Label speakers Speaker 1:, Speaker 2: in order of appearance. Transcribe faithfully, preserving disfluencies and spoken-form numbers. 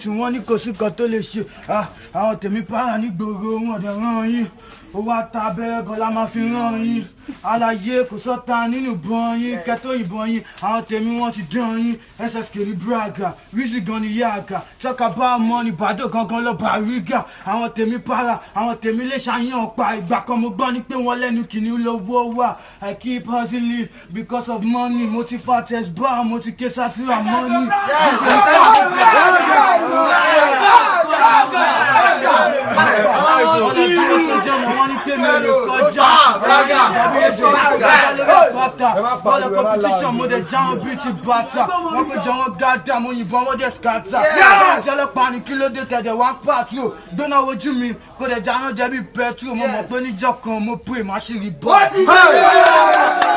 Speaker 1: tí wọ́n ní kò sí kan tó lè ṣe àwọn tèmi para ní gbòòrò wọn ọ̀dẹ̀ ràn yín owó ata abẹ́rẹ́ kan la máa fi ràn yín àlàyé kò sọ́ta nínú ìbọn yín kẹtó ìbọn yín àwọn tèmi wọ́n ti dán yín S S K ní braga rísì gan ni yáàgà tọ́ka bá ọmọ ní bàdó gangan lọ bàrígà àwọn tèmi para àwọn tèmi lè ṣàyàn pa ìgbà kan mo gbọ́ ní pé wọ́n lẹ́nu kìnìún lówó wà I keep hustling because of money mo ti fa test bar mo ti ké sátìrà money. Bọ́lá competition mo dẹ̀ jáwọn bíi ti bàtà wọ́n pé jọ wọ́n gádà mo yìnbọn wọ́n dẹ̀ skata ìjọlọ́pàá ní kí ló dé tẹ̀dẹ̀ wá pàtó gbóná wojú mi kò dẹ̀ jáná jẹ́ bí pẹ́trò mo mọ̀ pé níjọ́ kan mo pè má ṣe rí bọ́.